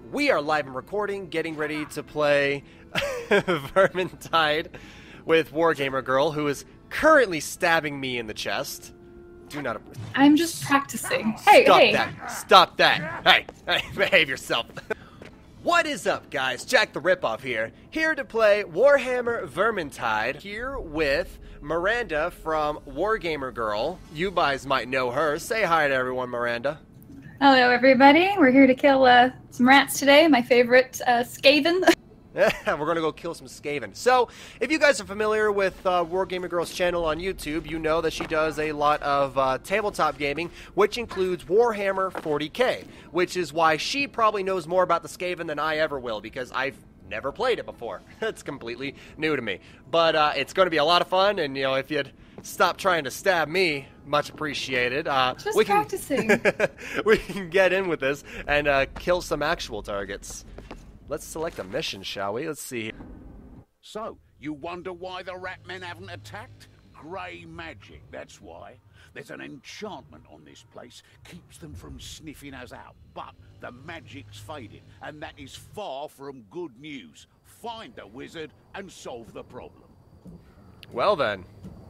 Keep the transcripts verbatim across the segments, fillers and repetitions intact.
We are live and recording, getting ready to play Vermintide with Wargamergirl, who is currently stabbing me in the chest. Do not. I'm just practicing. Hey, Stop hey. that! Stop that! Hey, hey, behave yourself. What is up, guys? Jack the Ripoff here, here to play Warhammer Vermintide, here with Miranda from Wargamergirl. You guys might know her. Say hi to everyone, Miranda. Hello, everybody. We're here to kill uh, some rats today. My favorite, uh, Skaven. We're gonna go kill some Skaven. So, if you guys are familiar with uh, Wargamergirl's channel on YouTube, you know that she does a lot of uh, tabletop gaming, which includes Warhammer forty K, which is why she probably knows more about the Skaven than I ever will, because I've never played it before. It's completely new to me. But uh, it's going to be a lot of fun, and you know, if you'd stop trying to stab me, much appreciated. Uh, Just we practicing. Can we can get in with this and uh, kill some actual targets. Let's select a mission, shall we? Let's see. So, you wonder why the rat men haven't attacked? Grey magic, that's why. There's an enchantment on this place, keeps them from sniffing us out. But the magic's faded, and that is far from good news. Find the wizard and solve the problem. Well then.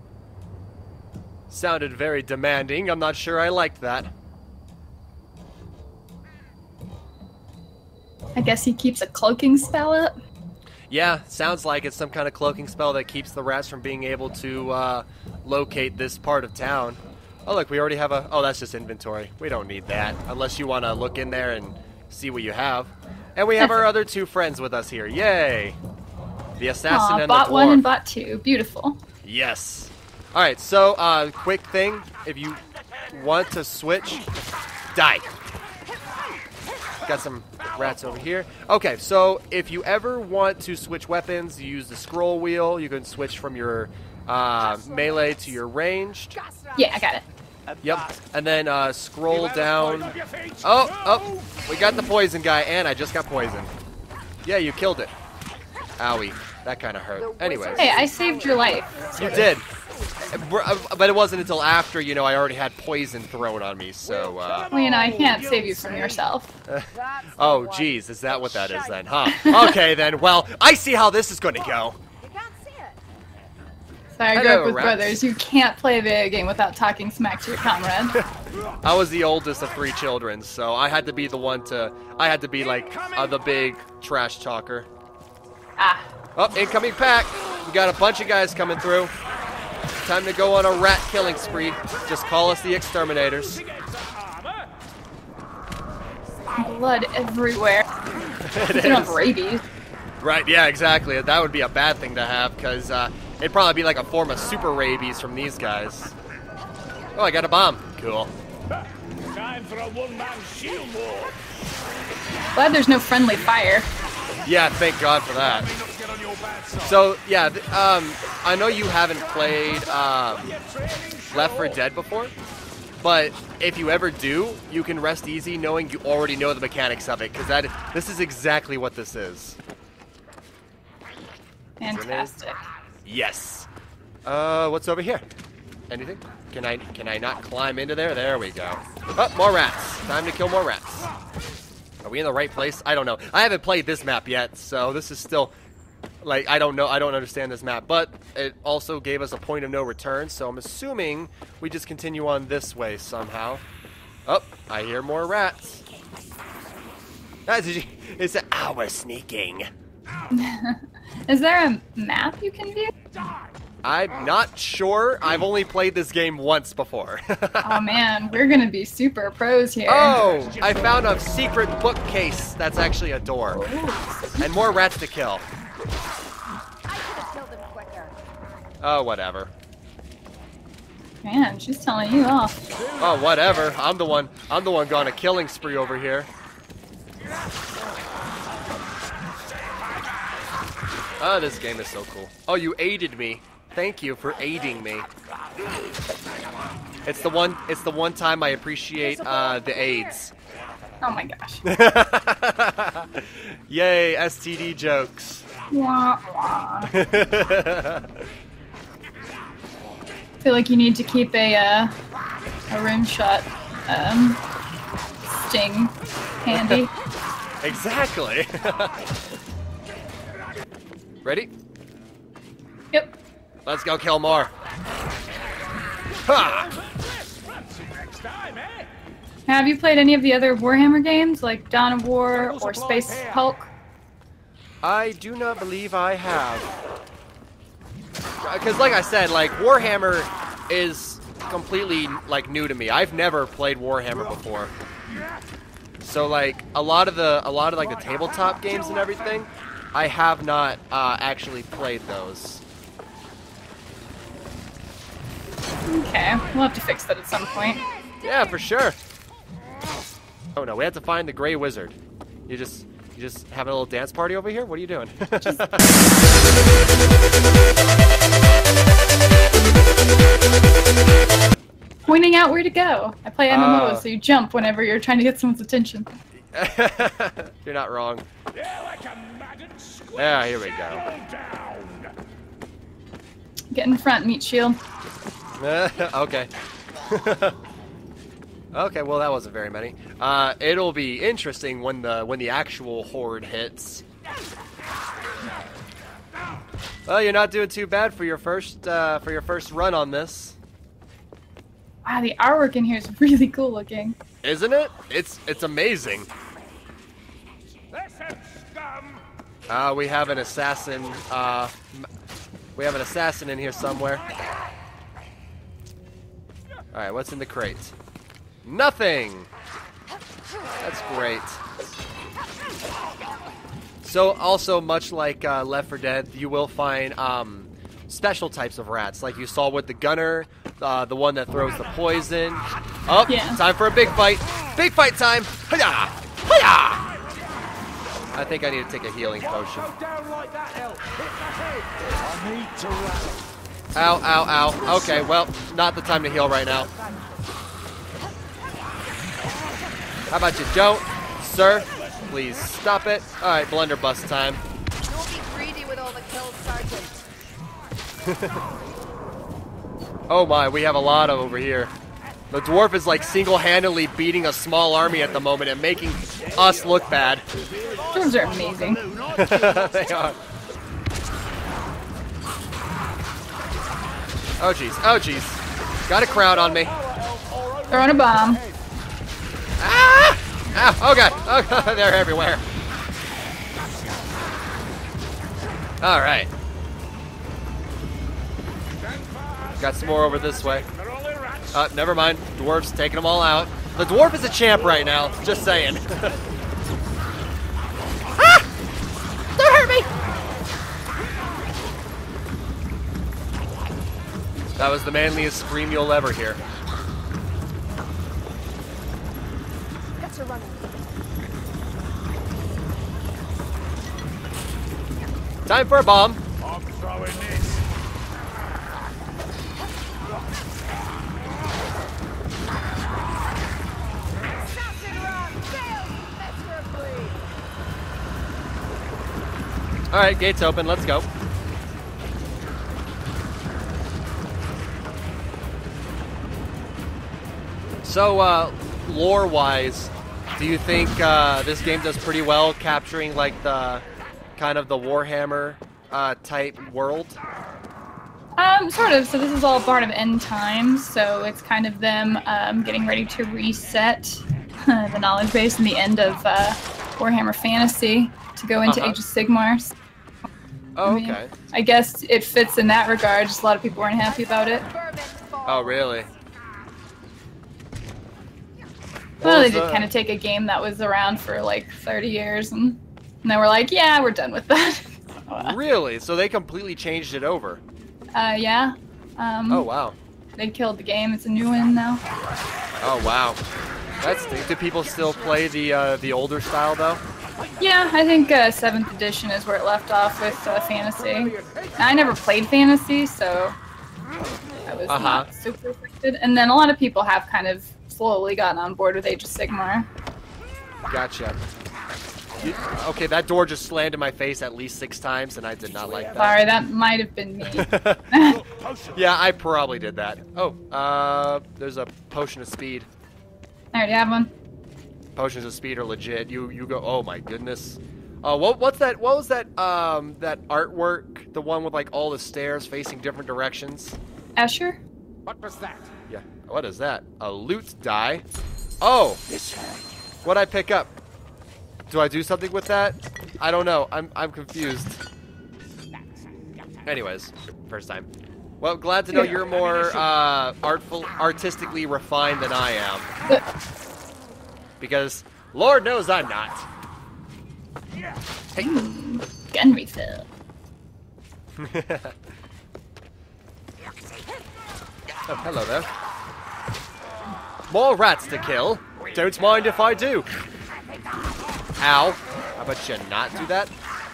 Sounded very demanding. I'm not sure I liked that. I guess he keeps a cloaking spell up. Yeah, sounds like it's some kind of cloaking spell that keeps the rats from being able to uh, locate this part of town. Oh, look, we already have a... Oh, that's just inventory. We don't need that, unless you want to look in there and see what you have. And we have our other two friends with us here. Yay! The assassin Aw, and bot the dwarf. one and bot two. Beautiful. Yes. All right, so uh, quick thing. If you want to switch, die. Got some rats over here. Okay, so if you ever want to switch weapons, you use the scroll wheel. You can switch from your uh, melee to your ranged. Yeah, I got it. Yep, and then uh, scroll down. Oh, oh, we got the poison guy, and I just got poisoned. Yeah, you killed it. Owie, that kind of hurt. Anyways. Hey, I saved your life. You did. But it wasn't until after, you know, I already had poison thrown on me, so, uh... Well, you know, I can't save you from yourself. Oh, geez, is that what that is then, huh? Okay, then, well, I see how this is gonna go. So I grew Hello, up with rats. brothers. You can't play a video game without talking smack to your comrade. I was the oldest of three children, so I had to be the one to... I had to be, like, uh, the big trash talker. Ah. Oh, incoming pack! We got a bunch of guys coming through. Time to go on a rat killing spree. Just call us the Exterminators. Blood everywhere. They don't have rabies. Right, yeah, exactly. That would be a bad thing to have, because uh, it'd probably be like a form of super rabies from these guys. Oh, I got a bomb. Cool. Time for a one-man shield war. Glad there's no friendly fire. Yeah, thank God for that. So, yeah, th um, I know you haven't played um, Left four Dead before, but if you ever do, you can rest easy knowing you already know the mechanics of it, because that this is exactly what this is. Fantastic. Yes. Uh, what's over here? Anything? Can I can I not climb into there? There we go. Oh, more rats. Time to kill more rats. Are we in the right place? I don't know. I haven't played this map yet, so this is still, like, I don't know. I don't understand this map, but it also gave us a point of no return, so I'm assuming we just continue on this way somehow. Oh, I hear more rats. Ah, did you, it's a, ah, we're sneaking. Is there a map you can view? I'm not sure. I've only played this game once before. Oh man, we're gonna be super pros here. Oh, I found a secret bookcase that's actually a door. Ooh. And more rats to kill. Oh, whatever. Man, she's telling you off. Oh, whatever. I'm the one. I'm the one going a killing spree over here. Oh, this game is so cool. Oh, you aided me. Thank you for aiding me. It's the one. It's the one time I appreciate uh, the aids. Oh my gosh. Yay, S T D jokes. Wah, wah. Feel like you need to keep a uh, a rim shot um, sting handy. Exactly. Ready? Yep. Let's go kill more. Ha! Have you played any of the other Warhammer games, like Dawn of War or Space Hulk? I do not believe I have. Because like I said, like Warhammer is completely like new to me. I've never played Warhammer before. So like a lot of the a lot of like the tabletop games and everything, I have not uh, actually played those. Okay, we'll have to fix that at some point. Yeah, for sure. Oh no, we have to find the Grey Wizard. You just you just having a little dance party over here? What are you doing? Pointing out where to go. I play M M Os, Uh. so you jump whenever you're trying to get someone's attention. You're not wrong. Yeah, here we go. Get in front, meat shield. Okay. Okay, well that wasn't very many. Uh, it'll be interesting when the when the actual horde hits. Well, you're not doing too bad for your first uh, for your first run on this, Wow, the artwork in here is really cool looking. isn't it? It's it's amazing. Uh, we have an assassin. Uh, we have an assassin in here somewhere. All right, what's in the crate? Nothing. That's great. So, also much like uh, Left four Dead, you will find um, special types of rats, like you saw with the gunner, uh, the one that throws the poison. Oh, Yeah. time for a big fight! Big fight time! Hiya! Hiya! I think I need to take a healing potion. Ow, ow, ow. Okay, well, not the time to heal right now. How about you don't, sir? Please stop it. All right, blunderbuss time. Don't be greedy with all the kills, Sergeant. Oh my, we have a lot of over here. The dwarf is like single-handedly beating a small army at the moment and making us look bad. Dwarves are amazing. They are. Oh jeez, oh jeez. Got a crowd on me. Throwing a bomb. Ah! Ah! Oh god, oh god, they're everywhere. All right. Got some more over this way. Uh, never mind. Dwarf's taking them all out. The dwarf is a champ right now. Just saying. Ah! Don't hurt me! That was the manliest scream you'll ever hear. Guts are running. Time for a bomb. I'm throwing this. All right, gates open. Let's go. So, uh, lore-wise, do you think uh, this game does pretty well capturing like the kind of the Warhammer uh, type world? Um, sort of. So this is all part of end times. So it's kind of them um, getting ready to reset the knowledge base and the end of uh, Warhammer Fantasy to go into Uh-huh. Age of Sigmar. Oh, I mean, okay. I guess it fits in that regard. Just a lot of people weren't happy about it. Oh, really? Well, they was, did uh, kind of take a game that was around for like thirty years, and, and they were like, "Yeah, we're done with that." uh, Really? So they completely changed it over? yeah. Um, Oh, wow. They killed the game. It's a new one now. Oh, wow. That's. Do people still play the uh, the older style though? Yeah, I think uh, seventh edition is where it left off with uh, Fantasy. I never played Fantasy, so I was Uh-huh. not super affected. And then a lot of people have kind of slowly gotten on board with Age of Sigmar. Gotcha. You, okay, that door just slammed in my face at least six times, and I did not like that. Sorry, that might have been me. Yeah, I probably did that. Oh, uh, there's a potion of speed. I already have one. potions of speed are legit. You you go. Oh my goodness. Uh, what what's that? What was that? Um, that artwork, the one with like all the stairs facing different directions. Asher? What was that? Yeah. What is that? A loot die. Oh. What'd I pick up? Do I do something with that? I don't know. I'm I'm confused. Anyways, first time. Well, glad to know you're more uh, artful, artistically refined than I am. Because Lord knows I'm not. Hey. Gun refill. Oh, hello there. More rats to kill. Don't mind if I do. Ow. How about you not do that?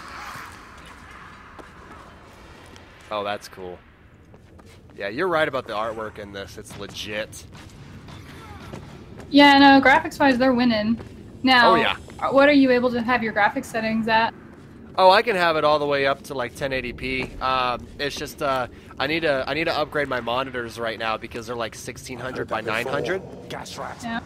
Oh, that's cool. Yeah, you're right about the artwork in this. It's legit. Yeah, no, graphics-wise, they're winning. Now, Oh, yeah. what are you able to have your graphics settings at? Oh, I can have it all the way up to like ten eighty p. Um, it's just uh, I need to I need to upgrade my monitors right now because they're like sixteen hundred by nine hundred. Gas rat. Yeah.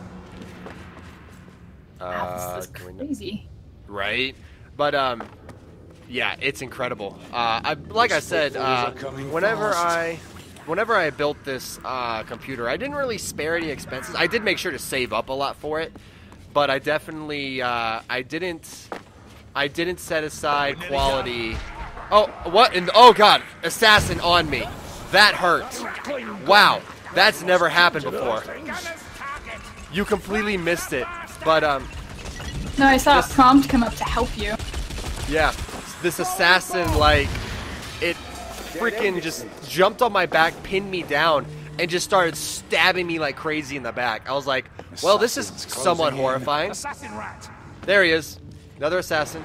Uh, this is can we- crazy. right? But um, yeah, it's incredible. Uh, I like I said, uh, whenever I whenever I built this uh, computer, I didn't really spare any expenses. I did make sure to save up a lot for it, but I definitely uh, I didn't I didn't set aside quality. Oh, what? In the, oh God, assassin on me. That hurt. Wow, that's never happened before. You completely missed it, but um. No, I saw Just- a prompt come up to help you. Yeah, this assassin, like, it freaking just jumped on my back, pinned me down, and just started stabbing me like crazy in the back. I was like, well, this is somewhat horrifying. Assassin rat. There he is. Another assassin.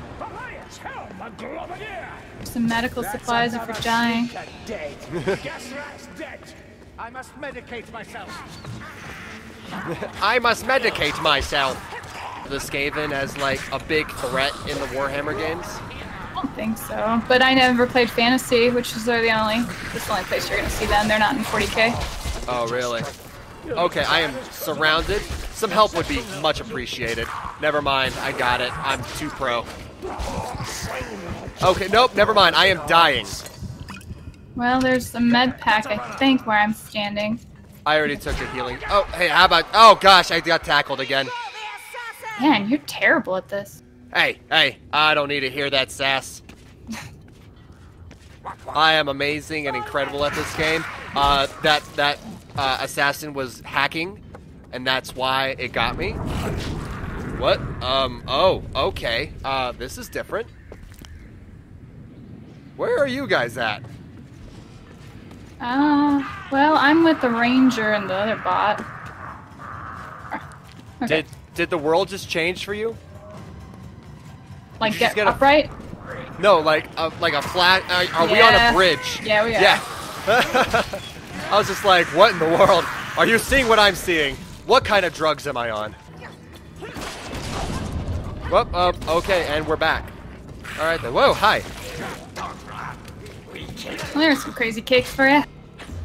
Some medical supplies are for dying. Dead. Gas rat's dead. I must medicate myself. I must medicate myself. The Skaven as, like, a big threat in the Warhammer games. I don't think so. But I never played Fantasy, which is the only, this is the only place you're going to see them. They're not in forty K. Oh, really? Okay, I am surrounded. Some help would be much appreciated. Never mind, I got it. I'm too pro. Okay, nope, never mind. I am dying. Well, there's a med pack, I think, where I'm standing. I already took a healing. Oh, hey, how about... Oh, gosh, I got tackled again. Man, you're terrible at this. Hey, hey, I don't need to hear that sass. I am amazing and incredible at this game. Uh, that that uh, assassin was hacking, and that's why it got me. What? Um, oh, okay. Uh, this is different. Where are you guys at? Uh, well, I'm with the ranger and the other bot. Okay. Did did the world just change for you? like you get, just get a- upright? No, like a, like a flat. Uh, are we on Yeah. a bridge? Yeah, we are. Yeah. I was just like, what in the world? Are you seeing what I'm seeing? What kind of drugs am I on? Well, uh, okay, and we're back. All right then. Whoa, hi. Well, there's some crazy cakes for you.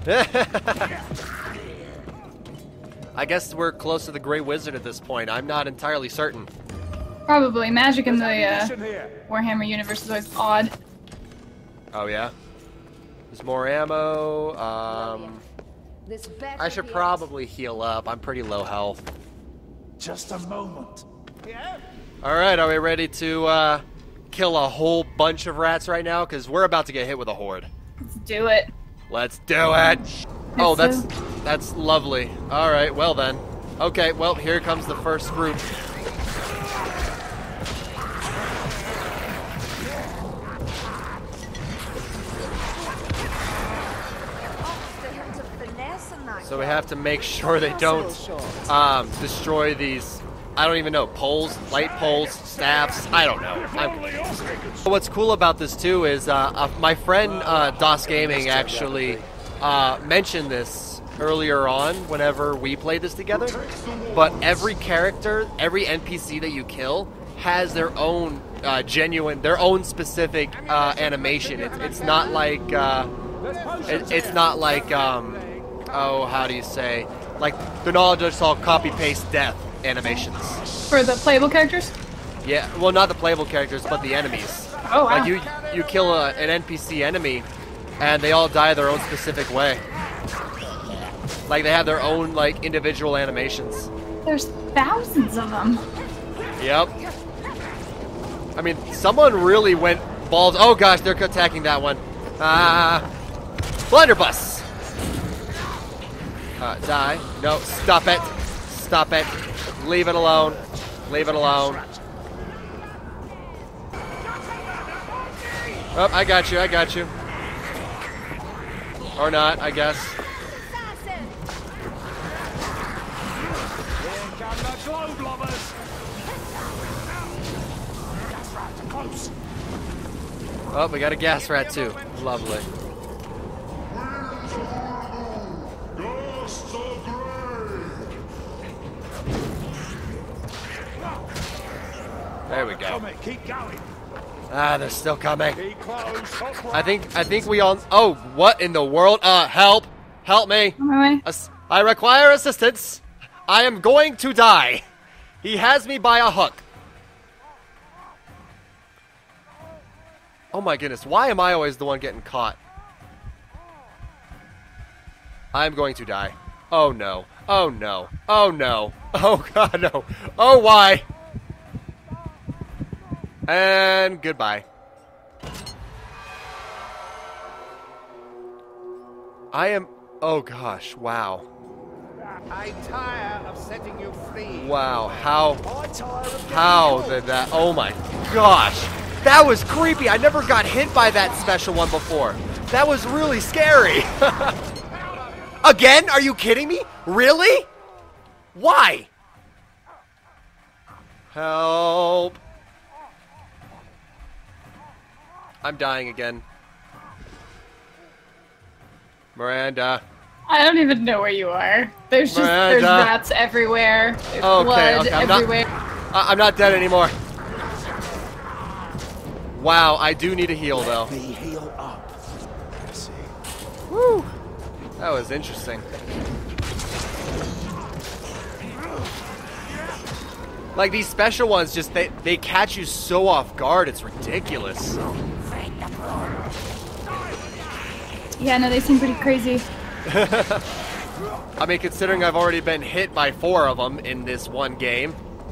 I guess we're close to the Grey Wizard at this point. I'm not entirely certain. Probably. Magic in the uh, Ammunition here. Warhammer universe is always odd. Oh yeah. There's more ammo. Um, This better I should be it. probably heal up. I'm pretty low health. Just a moment. Yeah. All right, are we ready to uh, kill a whole bunch of rats right now? Because we're about to get hit with a horde. Let's do it. Let's do it. Oh, Yes, that's sir. that's lovely. All right, well then. Okay, well here comes the first group. Still have to finesse in that So we have to make sure they don't um, destroy these. I don't even know, poles, light poles, staffs. I don't know. I'm confused. What's cool about this too is uh, uh, my friend uh, DOS Gaming actually uh, mentioned this earlier on whenever we played this together. But every character, every N P C that you kill has their own uh, genuine, their own specific uh, animation. It's, it's not like uh, it, it's not like um, oh, how do you say? Like they're not just all copy paste death. animations. For the playable characters? Yeah, well, not the playable characters, but the enemies. Oh, wow. Like you, you kill a, an N P C enemy, and they all die their own specific way. Like they have their own like individual animations. There's thousands of them. Yep. I mean, someone really went balls. Oh gosh, they're attacking that one. Ah, uh, blunderbuss. Uh, die. No, stop it. Stop it. Leave it alone. Leave it alone. Oh, I got you. I got you. Or not, I guess. Oh, we got a gas rat too. Lovely. There we go. Keep going. Ah, they're still coming. Keep close. I think I think we all. Oh, what in the world? Uh, help! Help me! On my way. Ass I require assistance. I am going to die. He has me by a hook. Oh my goodness! Why am I always the one getting caught? I'm going to die. Oh no! Oh no! Oh no! Oh god no! Oh why? And goodbye. I am. Oh gosh! Wow! I tire of setting you free. Wow! How? How did that? Oh my gosh! That was creepy. I never got hit by that special one before. That was really scary. Again? Are you kidding me? Really? Why? Help! I'm dying again. Miranda. I don't even know where you are. There's just Miranda. there's rats everywhere. There's Okay, blood okay, I'm everywhere. not, I- I'm not dead anymore. Wow, I do need a heal though. Me heal up. Let's see. Woo! That was interesting. Like these special ones, just they they catch you so off guard. It's ridiculous. Yeah, no, they seem pretty crazy. I mean, considering I've already been hit by four of them in this one game.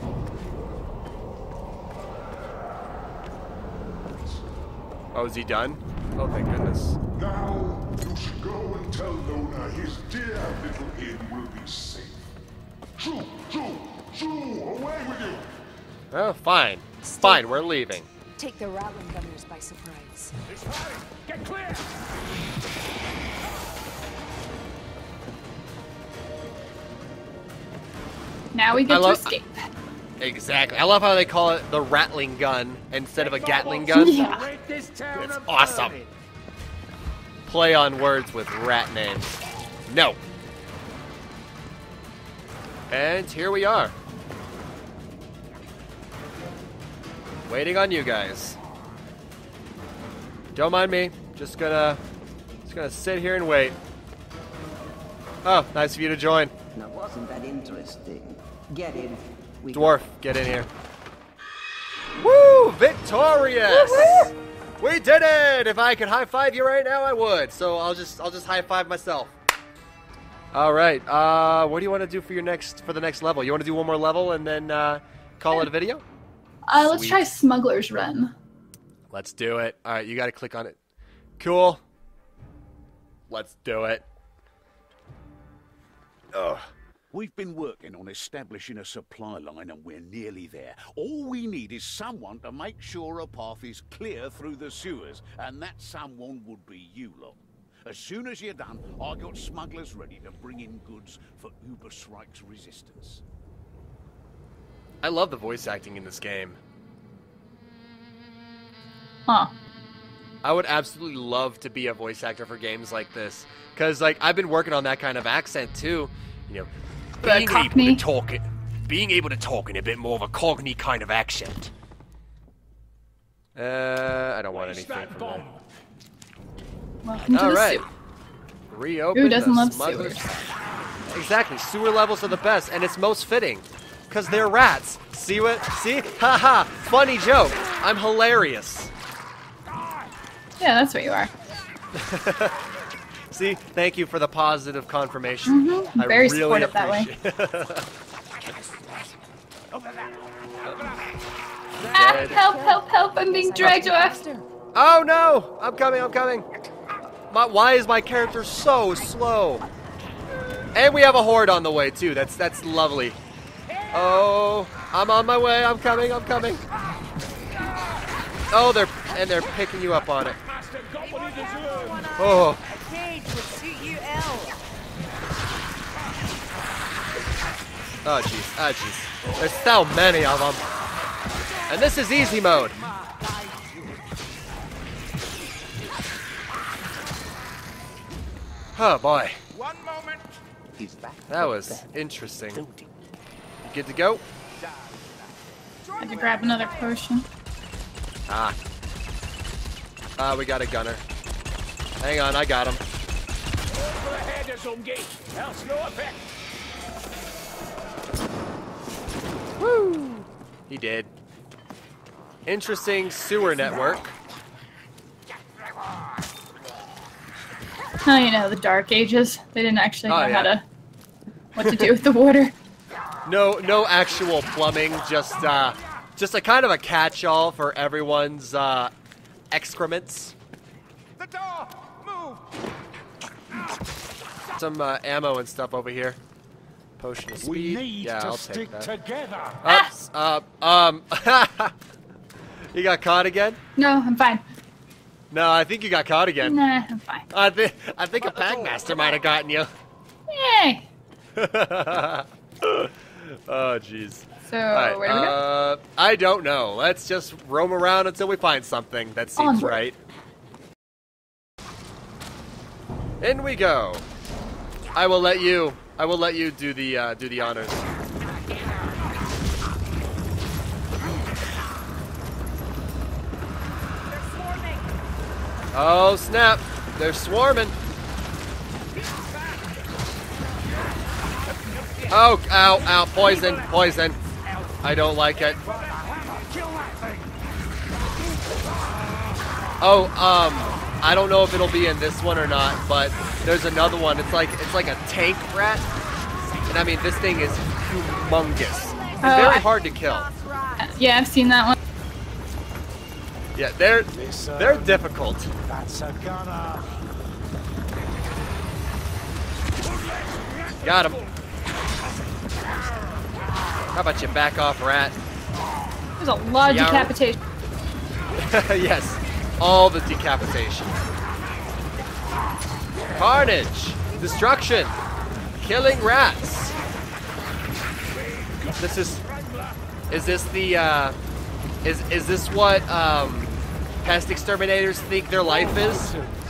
Oh, is he done? Oh, thank goodness. Now, you should go and tell Lona his dear little inn will be safe. Shoo, shoo, shoo, away with you! Oh, fine. Fine, we're leaving. Take the rattling gunners by surprise. This way. Get clear. Now we get I to love- escape. Exactly. I love how they call it the rattling gun instead of a Gatling gun. Yeah. Rid this town It's of awesome. vermin. Play on words with rat names. No. And here we are. Waiting on you guys. Don't mind me. Just gonna just gonna sit here and wait. Oh, nice of you to join. Now, wasn't that interesting? Get in. We Dwarf, get in here. Woo! Victorious! We did it! If I could high five you right now, I would. So I'll just I'll just high five myself. All right. Uh, what do you want to do for your next for the next level? You want to do one more level and then uh, call it a video? Uh, let's Sweet. try Smuggler's Run. Let's do it. All right, you got to click on it. Cool. Let's do it. Ugh. We've been working on establishing a supply line and we're nearly there. All we need is someone to make sure a path is clear through the sewers, and that someone would be you lot. As soon as you're done, I got smugglers ready to bring in goods for Uber Strike's resistance. I love the voice acting in this game. Huh. I would absolutely love to be a voice actor for games like this, because like I've been working on that kind of accent too. You know, The being able Cockney? to talk it, being able to talk in a bit more of a Cockney kind of accent. Uh, I don't want anything from that. Welcome to All the right, sewer. reopen. Who doesn't the love smugglers. sewers? Exactly, sewer levels are the best, and it's most fitting. Because they're rats. See what? See? Haha. Funny joke. I'm hilarious. Yeah, that's what you are. See? Thank you for the positive confirmation. Mm-hmm. I Very really supportive that way. Ah, help, help, help. I'm being dragged off. Oh no! I'm coming, I'm coming. My, why is my character so slow? And we have a horde on the way too. That's that's lovely. Oh, I'm on my way. I'm coming, I'm coming. Oh, they're and they're picking you up on it. Oh. A cage would suit you ill. Oh jeez, oh jeez. There's so many of them. And this is easy mode. Oh boy. One moment. He's back. That was interesting. You good to go? I had to grab another potion. Ah. Ah, we got a gunner. Hang on, I got him. Woo! He did. Interesting sewer network. Oh, you know, the Dark Ages. They didn't actually know Oh, how yeah. to, what to do with the water. No, no actual plumbing. Just, uh, just a kind of a catch-all for everyone's uh, excrements. The door. Move. Some uh, ammo and stuff over here. Potion of speed. We need yeah, to I'll stick take that. together. Oops, uh, um, you got caught again? No, I'm fine. No, I think you got caught again. Nah, I'm fine. I think I think a Packmaster might have gotten you. Yay! Oh, jeez. So, All right, where do we go? uh, I don't know. Let's just roam around until we find something that seems Onward. right. In we go. I will let you. I will let you do the uh, do the honors. Oh snap! They're swarming. Oh, ow, ow, poison, poison. I don't like it. Oh, um, I don't know if it'll be in this one or not, but there's another one. It's like it's like a tank rat, and I mean this thing is humongous. It's Oh, very I- hard to kill. Yeah, I've seen that one. Yeah, they're This, uh, they're difficult. That's a gunner. Got him. How about you back off, rat? There's a lot of Yeah. decapitation. Yes, all the decapitation. Carnage, destruction, killing rats. This is, is this the, uh, is is this what um, pest exterminators think their life is?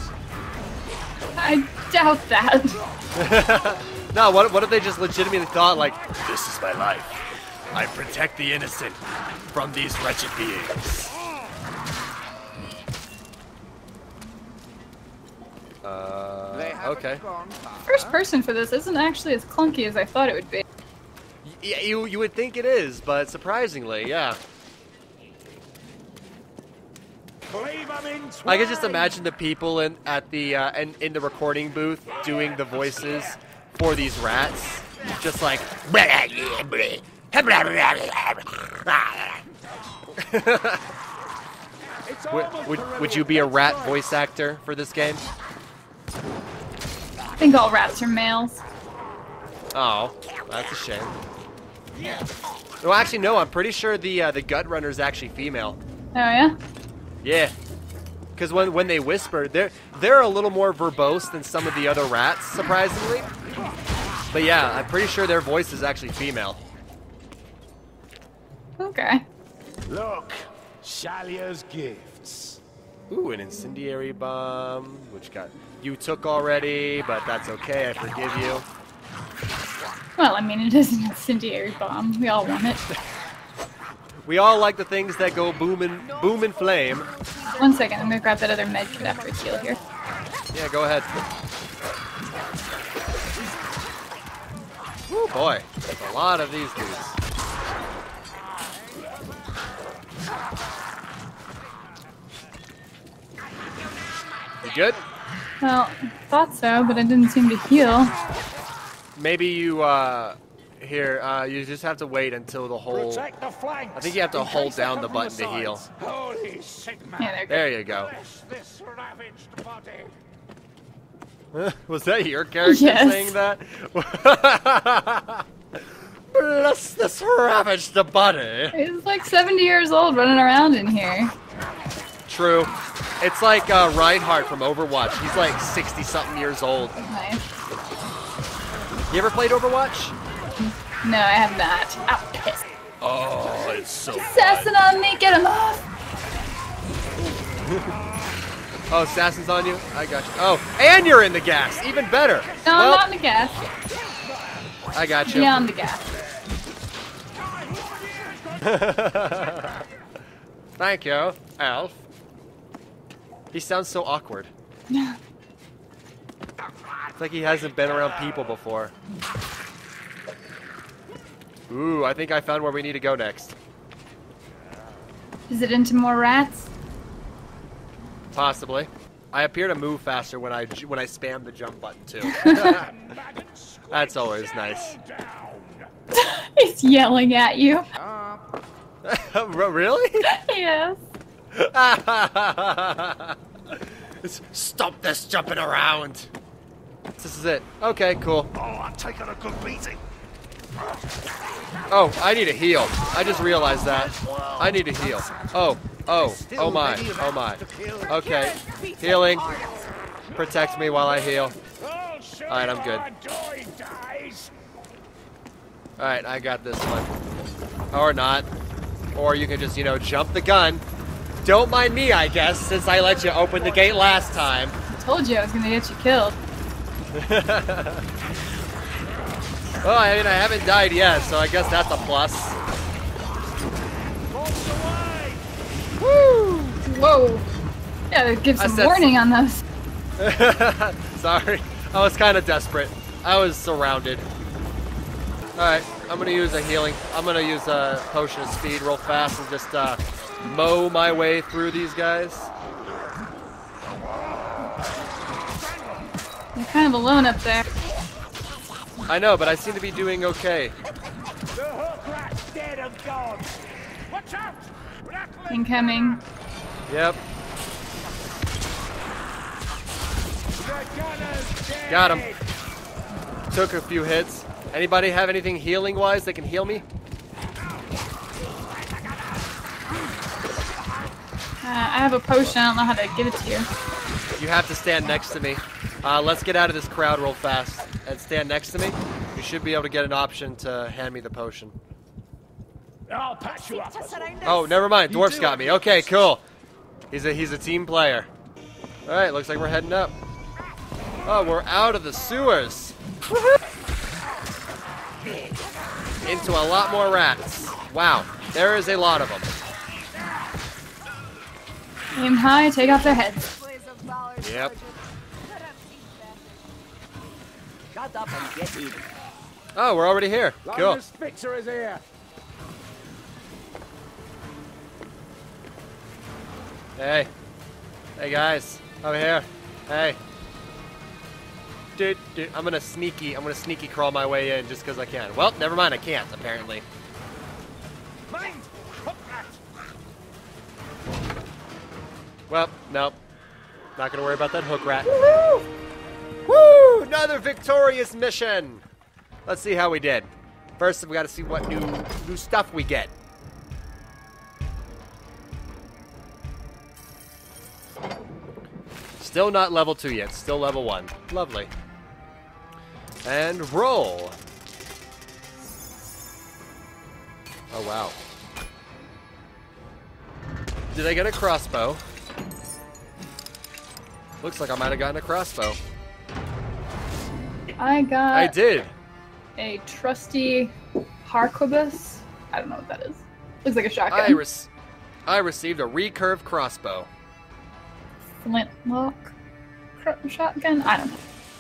I doubt that. No, what what if they just legitimately thought like, this is my life. I protect the innocent from these wretched beings. Uh, okay. First person for this isn't actually as clunky as I thought it would be. Yeah, you you would think it is, but surprisingly, yeah. I can just imagine the people in at the uh, in, in the recording booth doing the voices for these rats, just like. would, would would you be a rat voice actor for this game? I think all rats are males. Oh, that's a shame. Well, actually, no. I'm pretty sure the uh, the gut runner is actually female. Oh yeah? Yeah, because when when they whisper, they're they're a little more verbose than some of the other rats, surprisingly. But yeah, I'm pretty sure their voice is actually female. Okay. Look, Shalia's gifts. Ooh, an incendiary bomb, which got you took already, but that's okay. I forgive you. Well, I mean, it is an incendiary bomb. We all want it. We all like the things that go boom and boom and flame. One second, I'm gonna grab that other med kit after it's healed here. Yeah, go ahead. Oh boy, there's a lot of these dudes. You good? Well, thought so, but it didn't seem to heal. Maybe you, uh, here, uh, you just have to wait until the whole... Protect the flanks, I think you have to in hold case they down come the from button the to heal. sides. Holy Sigma. Yeah, there, There you go. Bless this ravaged body. Was that your character Yes. saying that? Bless this ravaged body. He's like seventy years old running around in here. True. It's like uh, Reinhardt from Overwatch. He's like sixty-something years old. Nice. You ever played Overwatch? No, I have not. Ow, piss. Oh, it's so Assassin on me, get him off! Oh, Assassin's on you? I got you. Oh, and you're in the gas. Even better. No, well, I'm not in the gas. I got you. Yeah, I'm the gas. Thank you, Elf. He sounds so awkward. It's like he hasn't been around people before. Ooh, I think I found where we need to go next. Is it into more rats? Possibly. I appear to move faster when I when I spam the jump button too. That's always nice. He's yelling at you. Really? Yes. Stop this jumping around. This is it. Okay, cool. Oh, I've taken a good beating. Oh, I need a heal. I just realized that. I need a heal. Oh, oh, oh my, oh my. Okay, healing. Protect me while I heal. Alright, I'm good. Alright, I got this one. Or not. Or you can just, you know, jump the gun. Don't mind me, I guess, since I let you open the gate last time. I told you I was gonna get you killed. Well, I mean, I haven't died yet, so I guess that's a plus. Woo! Whoa. Yeah, give I some said warning on those. Sorry, I was kind of desperate. I was surrounded. Alright, I'm gonna use a healing. I'm gonna use a potion of speed real fast and just uh, mow my way through these guys. You're kind of alone up there. I know, but I seem to be doing okay. The hook rat's dead and gone. Watch out! Rattling Incoming. Yep, The gunner's dead. got him. Took a few hits. Anybody have anything healing wise that can heal me? Uh, I have a potion. I don't know how to give it to you. You have to stand next to me. Uh, let's get out of this crowd real fast and stand next to me. You should be able to get an option to hand me the potion. I'll patch you up. Oh, never mind. Dwarf's got me. Okay, cool. He's a he's a team player. All right, looks like we're heading up. Oh, we're out of the sewers. Into a lot more rats. Wow, there is a lot of them. Aim high, take off their heads. Yep. Shut up and get in. Oh, we're already here. Cool. Linus Fixer is here. Hey. Hey, guys. Over here. Hey. Dude, dude, I'm gonna sneaky, I'm gonna sneaky crawl my way in just because I can. Well, never mind, I can't, apparently. Mind! Hook rat! Well, nope. Not gonna worry about that hook rat. Woo! Woo! Another victorious mission! Let's see how we did. First, we gotta see what new new stuff we get. Still not level two yet, still level one. Lovely. And roll. Oh, wow. Did I get a crossbow? Looks like I might have gotten a crossbow. I got I did. a trusty harquebus. I don't know what that is. Looks like a I, shotgun. re I received a recurve crossbow. Flintlock cr- shotgun? I don't know.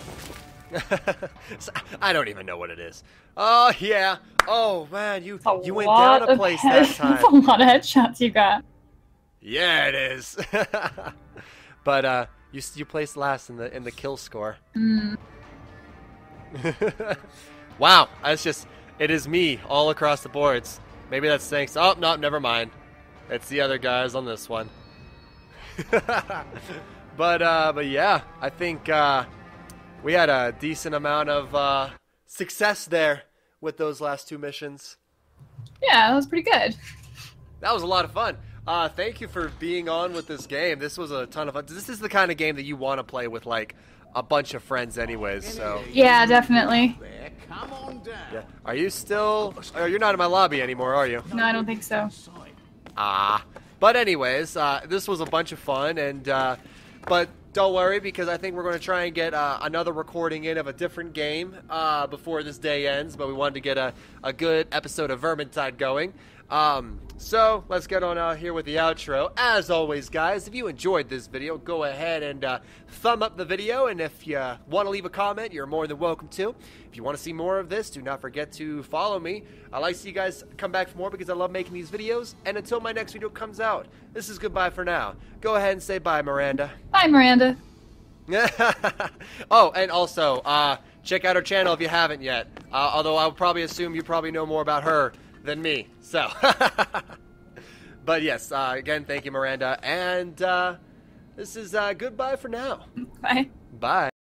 I don't even know what it is. Oh, yeah. Oh, man, you, A you went lot down a of place head- that time. That's a lot of headshots you got. Yeah, it is. But, uh, You you placed last in the in the kill score. Mm. Wow, that's just it is me all across the boards. Maybe that's thanks. Oh no, never mind. It's the other guys on this one. but uh, but yeah, I think uh, we had a decent amount of uh, success there with those last two missions. Yeah, that was pretty good. That was a lot of fun. Uh, thank you for being on with this game. This was a ton of fun. This is the kind of game that you want to play with like a bunch of friends, anyways. So Yeah, definitely. There, come on down. yeah, are you still? Oh, you're not in my lobby anymore, are you? No, I don't think so. Ah, but anyways, uh, this was a bunch of fun, and uh, but don't worry because I think we're going to try and get uh, another recording in of a different game uh, before this day ends. But we wanted to get a, a good episode of Vermintide going. Um, so let's get on out here with the outro. As always, guys, if you enjoyed this video, go ahead and uh, thumb up the video, and if you want to leave a comment, you're more than welcome to. If you want to see more of this, do not forget to follow me. I like to see you guys come back for more because I love making these videos, and until my next video comes out, this is goodbye for now. Go ahead and say bye, Miranda. Bye, Miranda. Oh, and also, uh, check out her channel if you haven't yet, uh, although I would probably assume you probably know more about her than me, so. But yes, uh, again, thank you, Miranda, and uh, this is uh, goodbye for now. Bye. Bye.